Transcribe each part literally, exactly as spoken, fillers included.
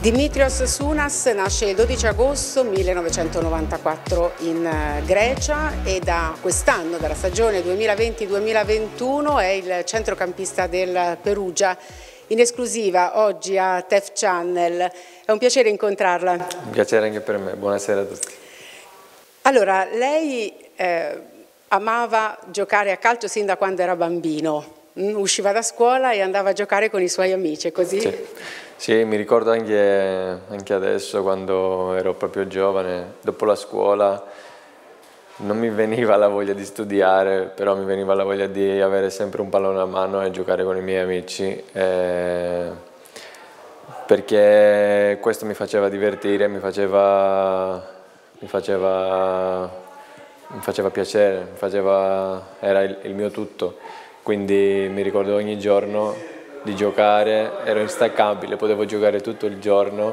Dimitrios Sounas nasce il dodici agosto millenovecentonovantaquattro in Grecia e da quest'anno, dalla stagione duemilaventi duemilaventuno, è il centrocampista del Perugia. In esclusiva oggi a TEF Channel. È un piacere incontrarla. Un piacere anche per me, buonasera a tutti. Allora, lei eh, amava giocare a calcio sin da quando era bambino. Usciva da scuola e andava a giocare con i suoi amici, è così? Sì, sì, mi ricordo anche, anche adesso quando ero proprio giovane, dopo la scuola non mi veniva la voglia di studiare, però mi veniva la voglia di avere sempre un pallone a mano e giocare con i miei amici, eh, perché questo mi faceva divertire, mi faceva, mi faceva, mi faceva piacere, mi faceva, era il, il mio tutto. Quindi mi ricordo ogni giorno di giocare, ero instancabile, potevo giocare tutto il giorno,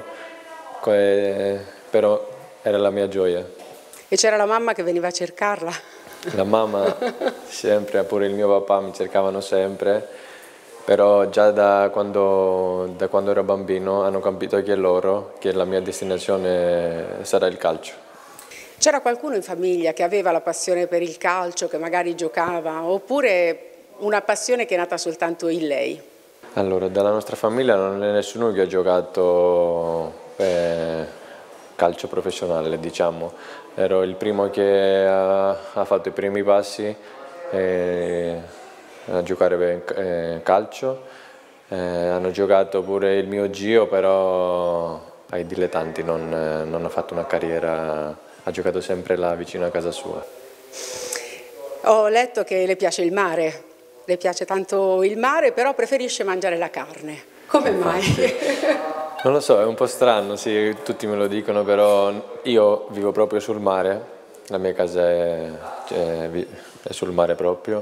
però era la mia gioia. E c'era la mamma che veniva a cercarla? La mamma sempre, pure il mio papà mi cercavano sempre, però già da quando, da quando ero bambino hanno capito anche loro che la mia destinazione sarà il calcio. C'era qualcuno in famiglia che aveva la passione per il calcio, che magari giocava, oppure una passione che è nata soltanto in lei? Allora, dalla nostra famiglia non è nessuno che ha giocato eh, calcio professionale, diciamo. Ero il primo che ha, ha fatto i primi passi eh, a giocare eh, calcio. Eh, hanno giocato pure il mio zio, però ai dilettanti, non, eh, non ha fatto una carriera, ha giocato sempre là vicino a casa sua. Ho letto che le piace il mare. Le piace tanto il mare, però preferisce mangiare la carne. Come mai? Non lo so, è un po' strano, sì, tutti me lo dicono, però io vivo proprio sul mare, la mia casa è, è, è sul mare proprio,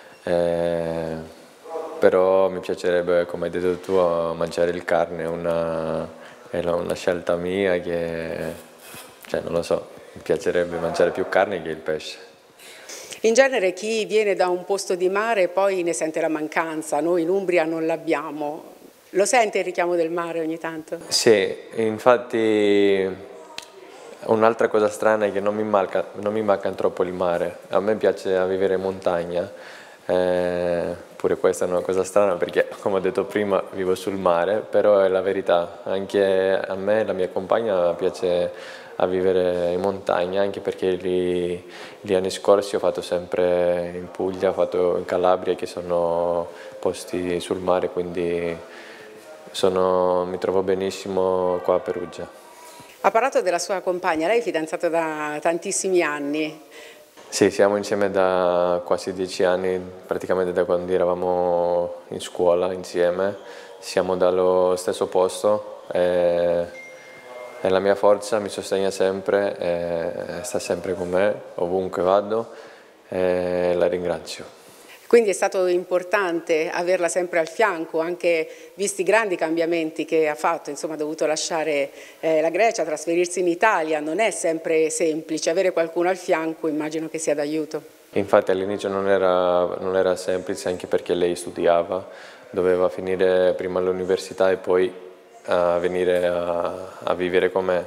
eh, però mi piacerebbe, come hai detto tu, mangiare il carne, una, è una scelta mia che, cioè, non lo so, mi piacerebbe mangiare più carne che il pesce. In genere chi viene da un posto di mare poi ne sente la mancanza, noi in Umbria non l'abbiamo. Lo sente il richiamo del mare ogni tanto? Sì, infatti un'altra cosa strana è che non mi manca, non mi manca troppo il mare. A me piace vivere in montagna, eh, pure questa è una cosa strana perché, come ho detto prima, vivo sul mare, però è la verità. Anche a me e la mia compagna piace a vivere in montagna, anche perché gli, gli anni scorsi ho fatto sempre in Puglia, ho fatto in Calabria, che sono posti sul mare, quindi sono, mi trovo benissimo qua a Perugia. Ha parlato della sua compagna, lei è fidanzato da tantissimi anni. Sì, siamo insieme da quasi dieci anni, praticamente da quando eravamo in scuola insieme, siamo dallo stesso posto. E è la mia forza, mi sostegna sempre, eh, sta sempre con me, ovunque vado, e la ringrazio. Quindi è stato importante averla sempre al fianco, anche visti i grandi cambiamenti che ha fatto, insomma ha dovuto lasciare eh, la Grecia, trasferirsi in Italia, non è sempre semplice, avere qualcuno al fianco immagino che sia d'aiuto. Infatti all'inizio non era, non era semplice, anche perché lei studiava, doveva finire prima l'università e poi a venire a, a vivere con me.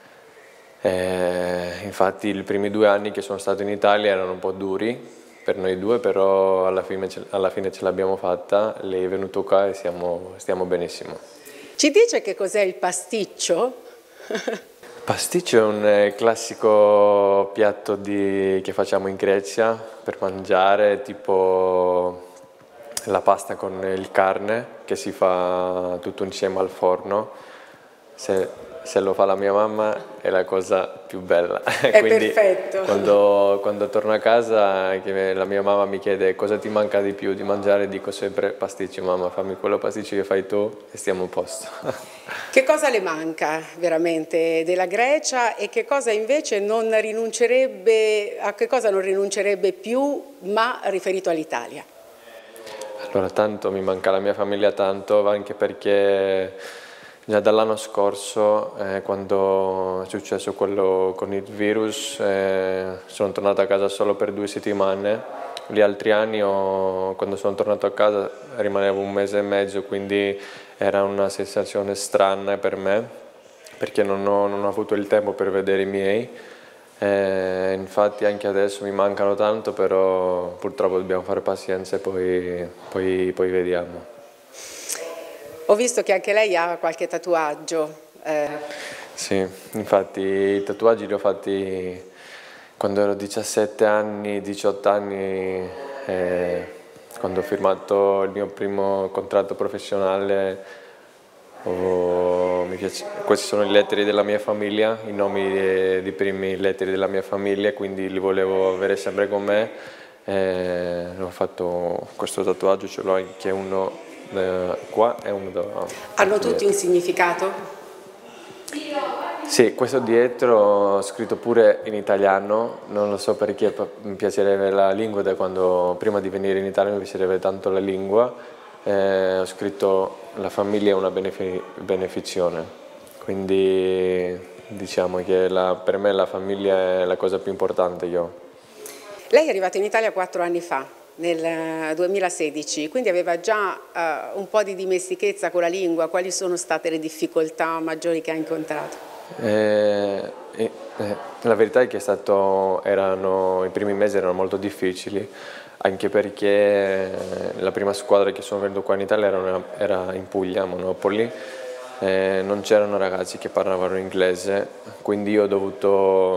E infatti i primi due anni che sono stato in Italia erano un po' duri per noi due, però alla fine, alla fine ce l'abbiamo fatta, lei è venuto qua e siamo, stiamo benissimo. Ci dice che cos'è il pasticcio? Pasticcio è un classico piatto di, che facciamo in Grecia per mangiare, tipo la pasta con il carne che si fa tutto insieme al forno. Se, se lo fa la mia mamma è la cosa più bella. È Quindi perfetto. Quando, quando torno a casa che la mia mamma mi chiede cosa ti manca di più di mangiare, dico sempre pasticcio. Mamma, fammi quello pasticcio che fai tu e stiamo a posto. Che cosa le manca veramente della Grecia e che cosa invece non rinuncerebbe, a che cosa non rinuncerebbe più, ma riferito all'Italia? Allora, tanto mi manca la mia famiglia, tanto, anche perché già dall'anno scorso, eh, quando è successo quello con il virus, eh, sono tornato a casa solo per due settimane. Gli altri anni, ho, quando sono tornato a casa, rimanevo un mese e mezzo, quindi era una sensazione strana per me. perché non ho, non ho avuto il tempo per vedere i miei. Eh, infatti anche adesso mi mancano tanto, però purtroppo dobbiamo fare pazienza e poi, poi, poi vediamo. Ho visto che anche lei ha qualche tatuaggio. Eh. Sì, infatti i tatuaggi li ho fatti quando ero diciassette anni, diciotto anni, eh, quando ho firmato il mio primo contratto professionale. Oh, mi piace. Queste sono le lettere della mia famiglia, i nomi dei, dei primi lettere della mia famiglia, quindi li volevo avere sempre con me. Eh, ho fatto questo tatuaggio, ce l'ho anche uno eh, qua e uno da. Hanno tutti un significato? Sì, questo dietro ho scritto pure in italiano, non lo so perché mi piacerebbe la lingua, da quando prima di venire in Italia mi piacerebbe tanto la lingua. Eh, ho scritto la famiglia è una benefi benefizione, quindi diciamo che la, per me la famiglia è la cosa più importante. Io. Lei è arrivato in Italia quattro anni fa, nel duemilasedici, quindi aveva già uh, un po' di dimestichezza con la lingua. Quali sono state le difficoltà maggiori che ha incontrato? Eh, eh, la verità è che è stato, erano, i primi mesi erano molto difficili, anche perché la prima squadra che sono venuto qua in Italia era, era in Puglia, a Monopoli, eh, non c'erano ragazzi che parlavano inglese, quindi io ho dovuto,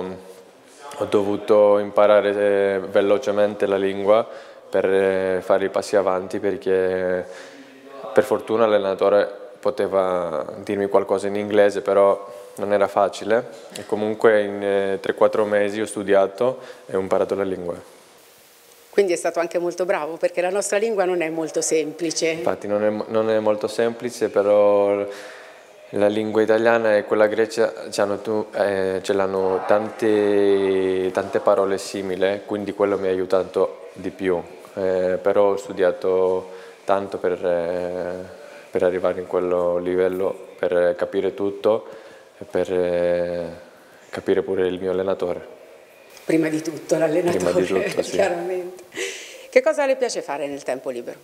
ho dovuto imparare velocemente la lingua per fare i passi avanti, perché per fortuna l'allenatore poteva dirmi qualcosa in inglese, però non era facile, e comunque in tre quattro mesi ho studiato e ho imparato la lingua. Quindi è stato anche molto bravo, perché la nostra lingua non è molto semplice. Infatti non è, non è molto semplice, però la lingua italiana e quella grecia eh, ce l'hanno tante, tante parole simili, quindi quello mi ha aiutato di più. Eh, però ho studiato tanto per, eh, per arrivare in quello livello, per capire tutto e per eh, capire pure il mio allenatore. Prima di tutto l'allenatore, Prima di tutto, sì. Chiaramente. Che cosa le piace fare nel tempo libero?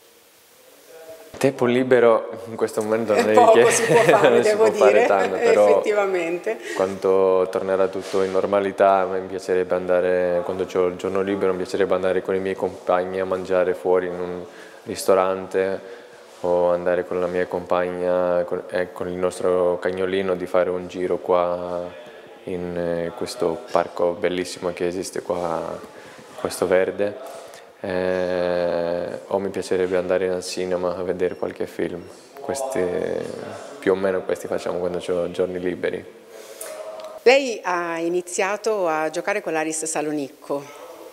Tempo libero in questo momento non è poco che si può fare, non devo si può dire, fare tanto, però effettivamente. quando tornerà tutto in normalità mi piacerebbe andare, quando ho il giorno libero mi piacerebbe andare con i miei compagni a mangiare fuori in un ristorante, o andare con la mia compagna con, eh, con il nostro cagnolino, di fare un giro qua in eh, questo parco bellissimo che esiste qua, questo verde, eh, o mi piacerebbe andare al cinema a vedere qualche film. Questi, più o meno questi facciamo quando ho giorni liberi. Lei ha iniziato a giocare con l'Aris Salonicco.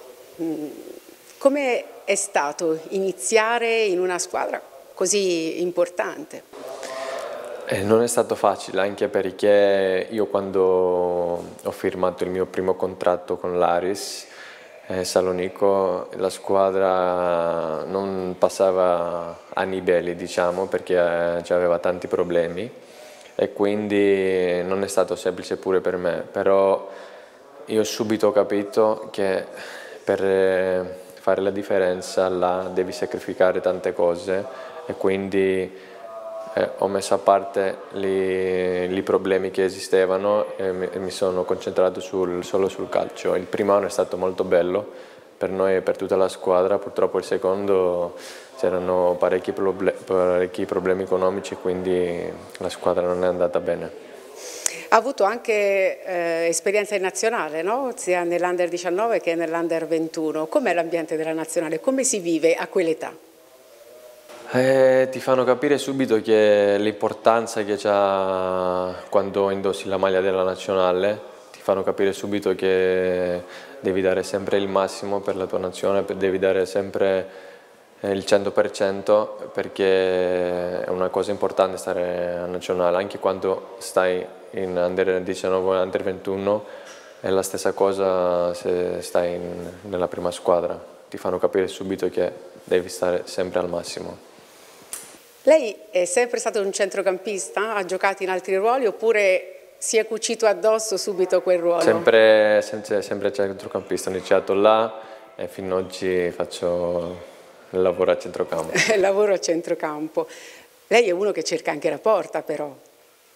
Come è stato iniziare in una squadra così importante? Eh, non è stato facile, anche perché io quando ho firmato il mio primo contratto con l'Aris eh, Salonicco, la squadra non passava a livelli, diciamo, perché eh, aveva tanti problemi, e quindi non è stato semplice pure per me, però io subito ho capito che per eh, fare la differenza là devi sacrificare tante cose, e quindi Eh, ho messo a parte i problemi che esistevano e mi, e mi sono concentrato sul, solo sul calcio. Il primo anno è stato molto bello per noi e per tutta la squadra, purtroppo il secondo c'erano parecchi, proble parecchi problemi economici, quindi la squadra non è andata bene. Ha avuto anche eh, esperienza in nazionale, no? Sia nell'Under diciannove che nell'Under ventuno. Com'è l'ambiente della nazionale? Come si vive a quell'età? Eh, ti fanno capire subito che l'importanza che c'ha quando indossi la maglia della nazionale, ti fanno capire subito che devi dare sempre il massimo per la tua nazione, devi dare sempre il cento per cento, perché è una cosa importante stare a nazionale, anche quando stai in Under diciannove o Under ventuno è la stessa cosa se stai in, nella prima squadra, ti fanno capire subito che devi stare sempre al massimo. Lei è sempre stato un centrocampista? Ha giocato in altri ruoli oppure si è cucito addosso subito quel ruolo? Sempre, sempre, sempre centrocampista, ho iniziato là e fino ad oggi faccio il lavoro a centrocampo. Il lavoro a centrocampo. Lei è uno che cerca anche la porta, però.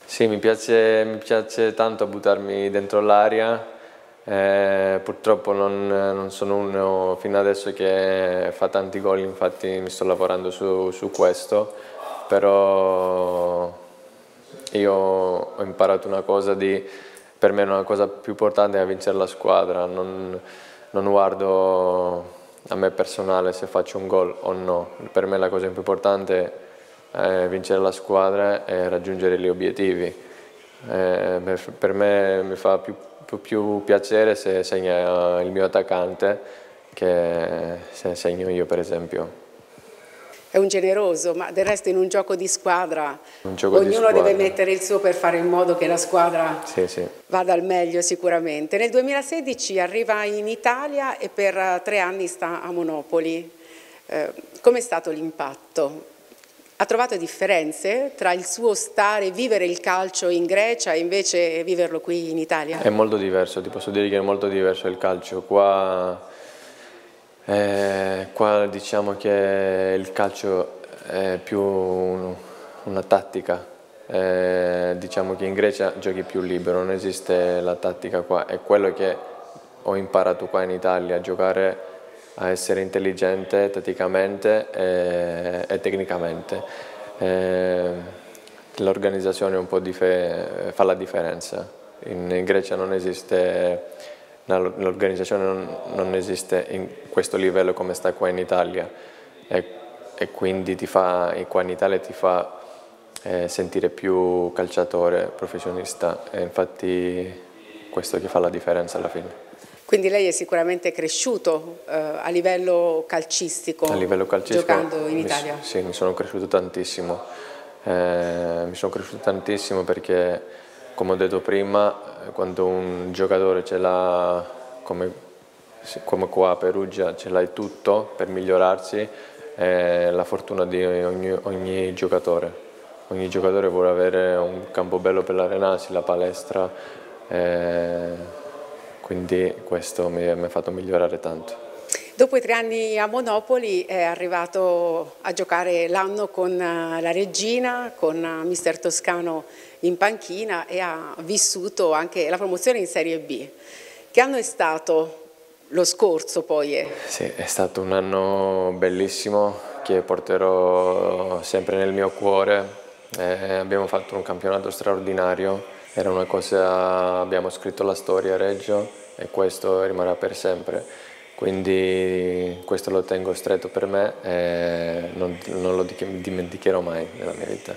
Sì, mi piace, mi piace tanto buttarmi dentro l'aria, eh, purtroppo non, non sono uno fino adesso che fa tanti gol, infatti mi sto lavorando su, su questo, però io ho imparato una cosa di, per me una cosa più importante è vincere la squadra, non, non guardo a me personale se faccio un gol o no, per me la cosa più importante è vincere la squadra e raggiungere gli obiettivi. Eh, per me mi fa più, più, più piacere se segna il mio attaccante che se segno io, per esempio. È un generoso, ma del resto in un gioco di squadra gioco ognuno di squadra. deve mettere il suo per fare in modo che la squadra sì, sì. vada al meglio sicuramente. Nel duemilasedici arriva in Italia e per tre anni sta a Monopoli. Eh, com'è stato l'impatto? Ha trovato differenze tra il suo stare, vivere il calcio in Grecia e invece viverlo qui in Italia? È molto diverso, ti posso dire che è molto diverso il calcio. Qua Eh, qua diciamo che il calcio è più un, una tattica, eh, diciamo che in Grecia giochi più libero, non esiste la tattica qua, è quello che ho imparato qua in Italia, a giocare, a essere intelligente tatticamente e, e tecnicamente. Eh, L'organizzazione un po' fa la differenza, in, in Grecia non esiste. L'organizzazione non, non esiste in questo livello come sta qua in Italia e, e quindi ti fa, qua in Italia ti fa eh, sentire più calciatore, professionista e infatti questo che fa la differenza alla fine. Quindi lei è sicuramente cresciuto eh, a livello calcistico, a livello calcistico giocando in Italia? Mi, sì, mi sono cresciuto tantissimo, eh, mi sono cresciuto tantissimo perché, come ho detto prima, quando un giocatore ce l'ha come, come qua a Perugia, ce l'hai tutto per migliorarsi, è la fortuna di ogni, ogni giocatore. Ogni giocatore vuole avere un campo bello per allenarsi, la palestra, eh, quindi questo mi, mi ha fatto migliorare tanto. Dopo i tre anni a Monopoli è arrivato a giocare l'anno con la Regina, con mister Toscano in panchina e ha vissuto anche la promozione in Serie B. Che anno è stato lo scorso poi? È? Sì, è stato un anno bellissimo che porterò sempre nel mio cuore. Eh, abbiamo fatto un campionato straordinario, era una cosa, abbiamo scritto la storia a Reggio e questo rimarrà per sempre. Quindi questo lo tengo stretto per me e non, non lo dimenticherò mai nella mia vita.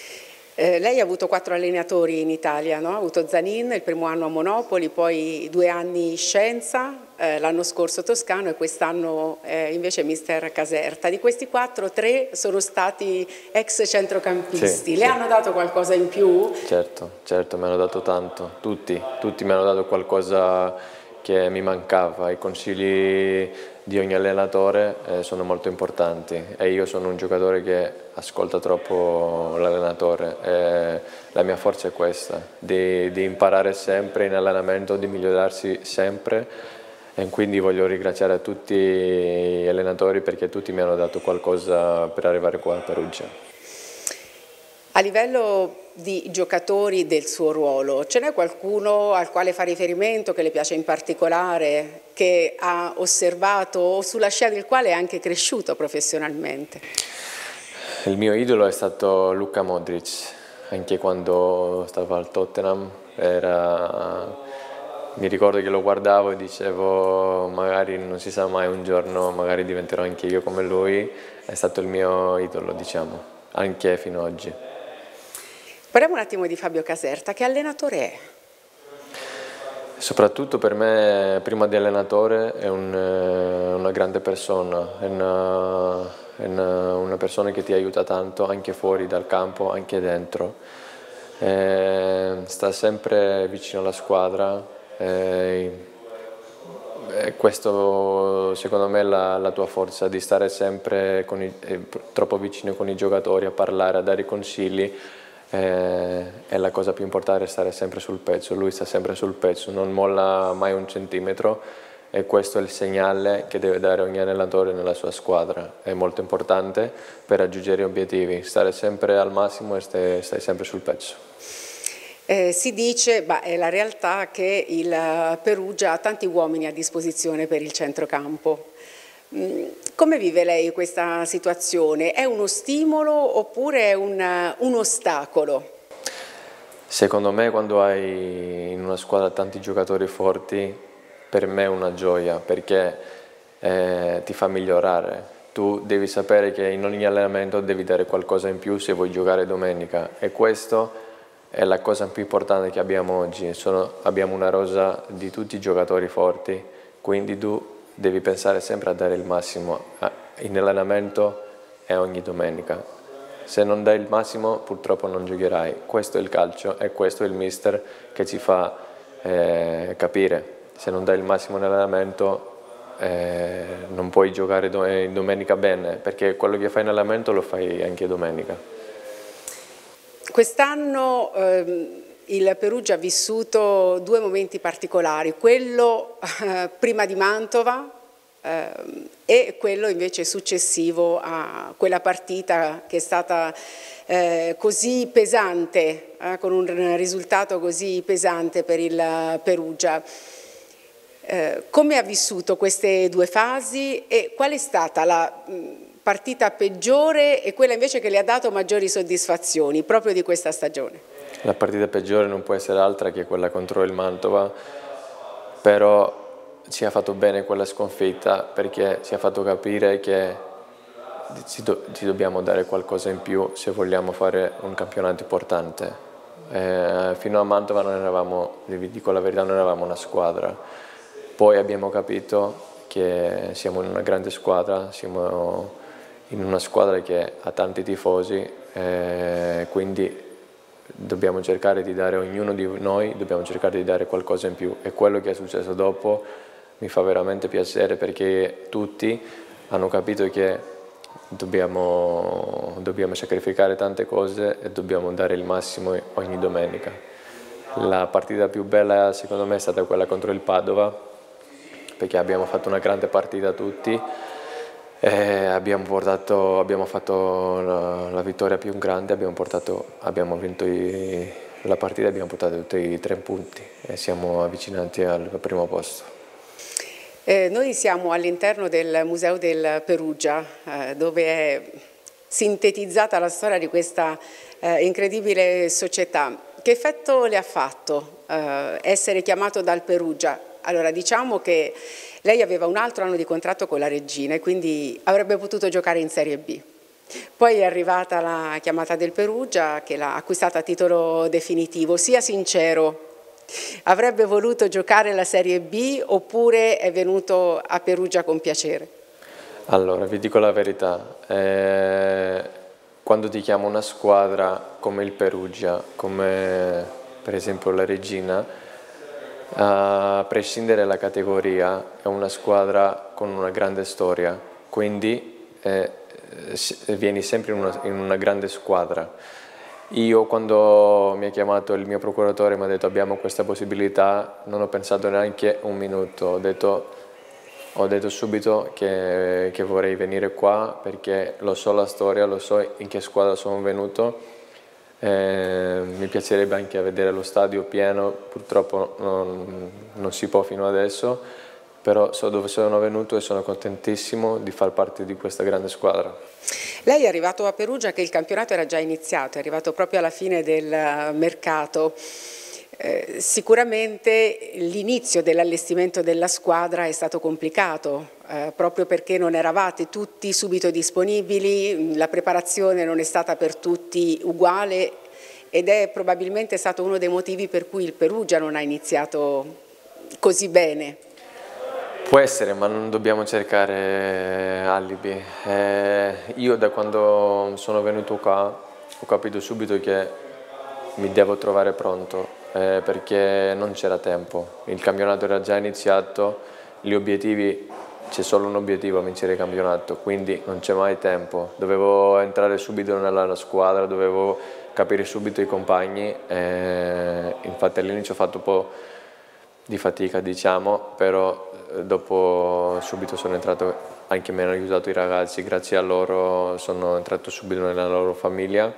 Eh, lei ha avuto quattro allenatori in Italia, no? Ha avuto Zanin il primo anno a Monopoli, poi due anni Scienza, eh, l'anno scorso Toscano e quest'anno eh, invece mister Caserta. Di questi quattro, tre sono stati ex centrocampisti. Sì, Le sì. hanno dato qualcosa in più? Certo, certo, mi hanno dato tanto, tutti, tutti mi hanno dato qualcosa che mi mancava. I consigli di ogni allenatore eh, sono molto importanti e io sono un giocatore che ascolta troppo l'allenatore e la mia forza è questa, di, di imparare sempre in allenamento, di migliorarsi sempre e quindi voglio ringraziare a tutti gli allenatori perché tutti mi hanno dato qualcosa per arrivare qua a Perugia. A livello di giocatori del suo ruolo, ce n'è qualcuno al quale fa riferimento, che le piace in particolare, che ha osservato o sulla scia del quale è anche cresciuto professionalmente? Il mio idolo è stato Luka Modric, anche quando stavo al Tottenham, era... mi ricordo che lo guardavo e dicevo magari non si sa mai un giorno, magari diventerò anche io come lui, è stato il mio idolo, diciamo, anche fino ad oggi. Parliamo un attimo di Fabio Caserta, che allenatore è? Soprattutto per me, prima di allenatore, è un, una grande persona, è, una, è una, una persona che ti aiuta tanto anche fuori dal campo, anche dentro. E sta sempre vicino alla squadra e, e questo secondo me è la, la tua forza, di stare sempre con i, troppo vicino con i giocatori, a parlare, a dare consigli. È la cosa più importante, stare sempre sul pezzo, lui sta sempre sul pezzo, non molla mai un centimetro e questo è il segnale che deve dare ogni allenatore nella sua squadra, è molto importante per raggiungere gli obiettivi, stare sempre al massimo e stai, stai sempre sul pezzo. Eh, si dice, bah, è la realtà, che il Perugia ha tanti uomini a disposizione per il centrocampo. Come vive lei questa situazione? È uno stimolo oppure è un, un ostacolo? Secondo me, quando hai in una squadra tanti giocatori forti, per me è una gioia, perché eh, ti fa migliorare. Tu devi sapere che in ogni allenamento devi dare qualcosa in più se vuoi giocare domenica, e questo è la cosa più importante che abbiamo oggi. Sono, abbiamo una rosa di tutti i giocatori forti, quindi tu devi pensare sempre a dare il massimo in allenamento e ogni domenica. Se non dai il massimo, purtroppo non giocherai. Questo è il calcio e questo è il mister che ci fa eh, capire. Se non dai il massimo in allenamento eh, non puoi giocare in domenica bene, perché quello che fai in allenamento lo fai anche domenica. Quest'anno ehm, il Perugia ha vissuto due momenti particolari, quello eh, prima di Mantova eh, e quello invece successivo a quella partita che è stata eh, così pesante, eh, con un risultato così pesante per il Perugia. Eh, come ha vissuto queste due fasi e qual è stata la mh, partita peggiore e quella invece che le ha dato maggiori soddisfazioni proprio di questa stagione? La partita peggiore non può essere altra che quella contro il Mantova, però ci ha fatto bene quella sconfitta, perché ci ha fatto capire che ci, do ci dobbiamo dare qualcosa in più se vogliamo fare un campionato importante. Eh, fino a Mantova non eravamo, vi dico la verità, non eravamo una squadra. Poi abbiamo capito che siamo in una grande squadra, siamo in una squadra che ha tanti tifosi, eh, quindi dobbiamo cercare di dare, ognuno di noi dobbiamo cercare di dare qualcosa in più, e quello che è successo dopo mi fa veramente piacere, perché tutti hanno capito che dobbiamo, dobbiamo sacrificare tante cose e dobbiamo dare il massimo ogni domenica. La partita più bella secondo me è stata quella contro il Padova, perché abbiamo fatto una grande partita tutti. Eh, abbiamo, portato, abbiamo fatto la, la vittoria più grande, abbiamo, portato, abbiamo vinto i, la partita e abbiamo portato tutti i tre punti e siamo avvicinati al primo posto. Eh, noi siamo all'interno del Museo del Perugia, eh, dove è sintetizzata la storia di questa eh, incredibile società. Che effetto le ha fatto eh, essere chiamato dal Perugia? Allora, diciamo che lei aveva un altro anno di contratto con la Reggina e quindi avrebbe potuto giocare in Serie B. Poi è arrivata la chiamata del Perugia che l'ha acquistata a titolo definitivo. Sia sincero, avrebbe voluto giocare la Serie B oppure è venuto a Perugia con piacere? Allora, vi dico la verità, eh, quando ti chiama una squadra come il Perugia, come per esempio la Reggina, a prescindere dalla categoria, è una squadra con una grande storia, quindi eh, vieni sempre in una, in una grande squadra. Io quando mi ha chiamato il mio procuratore e mi ha detto abbiamo questa possibilità, non ho pensato neanche un minuto, ho detto, ho detto subito che, che vorrei venire qua perché lo so la storia, lo so in che squadra sono venuto. Eh, mi piacerebbe anche vedere lo stadio pieno, purtroppo non, non si può fino adesso, però so dove sono venuto e sono contentissimo di far parte di questa grande squadra. Lei è arrivato a Perugia che il campionato era già iniziato, è arrivato proprio alla fine del mercato. Eh, sicuramente l'inizio dell'allestimento della squadra è stato complicato, eh, proprio perché non eravate tutti subito disponibili, la preparazione non è stata per tutti uguale ed è probabilmente stato uno dei motivi per cui il Perugia non ha iniziato così bene. Può essere, ma non dobbiamo cercare alibi. Eh, io da quando sono venuto qua ho capito subito che mi devo trovare pronto. Eh, perché non c'era tempo, il campionato era già iniziato, gli obiettivi, c'è solo un obiettivo, vincere il campionato, quindi non c'è mai tempo, dovevo entrare subito nella squadra, dovevo capire subito i compagni, eh, infatti all'inizio ho fatto un po' di fatica diciamo, però dopo subito sono entrato, anche mi hanno aiutato i ragazzi, grazie a loro sono entrato subito nella loro famiglia,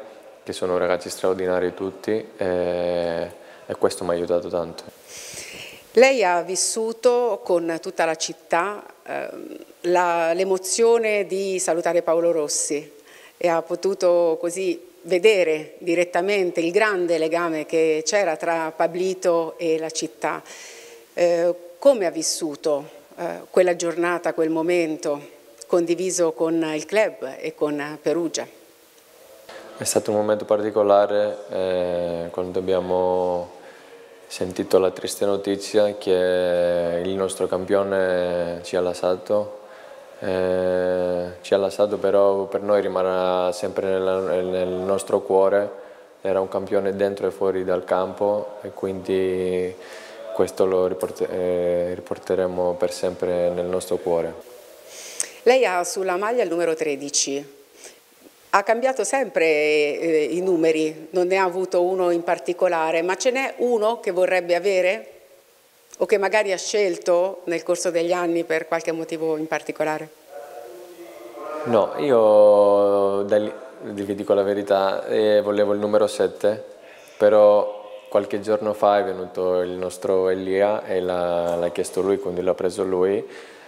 che sono ragazzi straordinari tutti e, e questo mi ha aiutato tanto. Lei ha vissuto con tutta la città eh, l'emozione di salutare Paolo Rossi e ha potuto così vedere direttamente il grande legame che c'era tra Pablito e la città. Eh, come ha vissuto eh, quella giornata, quel momento condiviso con il club e con Perugia? È stato un momento particolare eh, quando abbiamo sentito la triste notizia che il nostro campione ci ha lasciato. Eh, ci ha lasciato, però per noi rimarrà sempre nel, nel nostro cuore. Era un campione dentro e fuori dal campo e quindi questo lo riporter, eh, riporteremo per sempre nel nostro cuore. Lei ha sulla maglia il numero tredici. Ha cambiato sempre eh, i numeri, non ne ha avuto uno in particolare, ma ce n'è uno che vorrebbe avere o che magari ha scelto nel corso degli anni per qualche motivo in particolare? No, io vi dico la verità, eh, volevo il numero sette, però qualche giorno fa è venuto il nostro Elia e l'ha chiesto lui, quindi l'ha preso lui.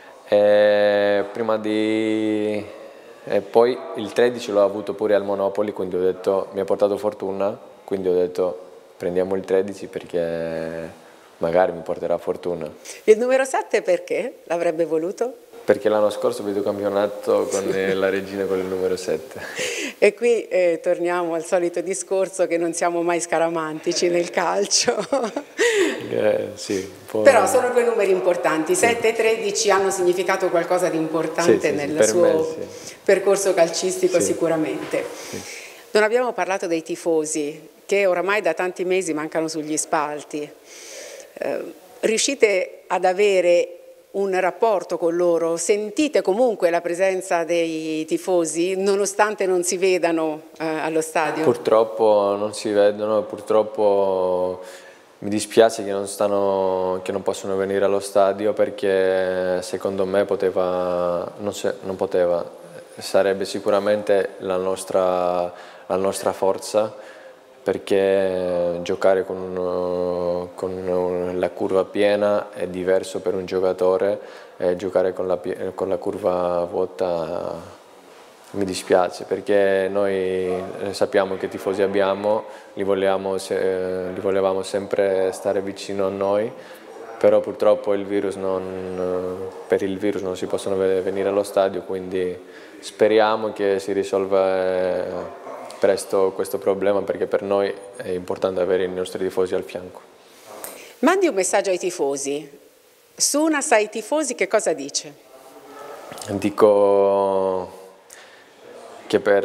E prima di... E poi il tredici l'ho avuto pure al Monopoli, quindi ho detto, mi ha portato fortuna, quindi ho detto prendiamo il tredici perché magari mi porterà fortuna. Il numero sette perché l'avrebbe voluto? Perché l'anno scorso ho vinto campionato con la regina con il numero sette. E qui eh, torniamo al solito discorso che non siamo mai scaramantici nel calcio. Eh, sì, però sono due numeri importanti, sì. sette e tredici hanno significato qualcosa di importante sì, sì, nel sì, suo me, sì. percorso calcistico sì. sicuramente. Sì. Non abbiamo parlato dei tifosi che oramai da tanti mesi mancano sugli spalti. Eh, riuscite ad avere un rapporto con loro? Sentite comunque la presenza dei tifosi nonostante non si vedano eh, allo stadio? Purtroppo non si vedono, purtroppo mi dispiace che non, stanno, che non possono venire allo stadio perché secondo me poteva, non, se, non poteva, sarebbe sicuramente la nostra, la nostra forza, perché giocare con, uno, con la curva piena è diverso per un giocatore e giocare con la, con la curva vuota mi dispiace, perché noi sappiamo che tifosi abbiamo, li, volevamo, li volevamo sempre stare vicino a noi, però purtroppo il virus non, per il virus non si possono venire allo stadio, quindi speriamo che si risolva presto questo problema, perché per noi è importante avere i nostri tifosi al fianco. Mandi un messaggio ai tifosi. Sunas ai tifosi che cosa dice? Dico che per,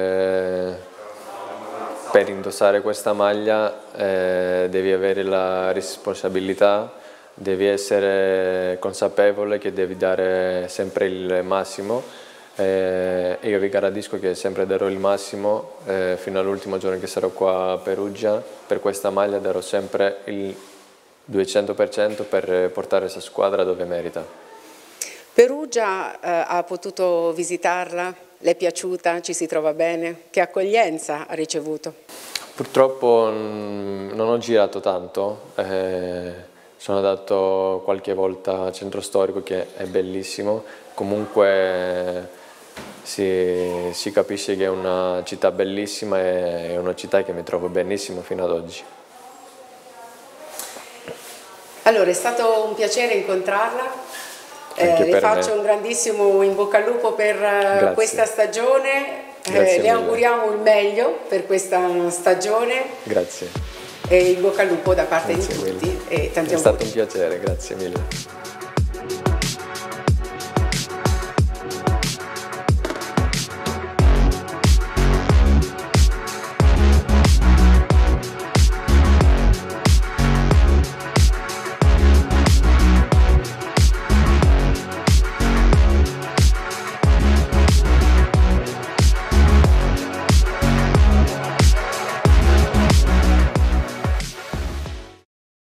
per indossare questa maglia eh, devi avere la responsabilità, devi essere consapevole che devi dare sempre il massimo. E io vi garantisco che sempre darò il massimo eh, fino all'ultimo giorno che sarò qua a Perugia. Per questa maglia darò sempre il duecento per cento per portare questa squadra dove merita. Perugia eh, ha potuto visitarla? Le è piaciuta? Ci si trova bene? Che accoglienza ha ricevuto? Purtroppo non ho girato tanto, eh, sono andato qualche volta a Centro Storico che è bellissimo, comunque Si, si capisce che è una città bellissima e è una città che mi trovo benissimo fino ad oggi. Allora, è stato un piacere incontrarla, eh, le faccio me. un grandissimo in bocca al lupo per Grazie. questa stagione, eh, le auguriamo il meglio per questa stagione. Grazie. E in bocca al lupo da parte Grazie di tutti. Mille. E tanti è auguri. stato un piacere, grazie mille.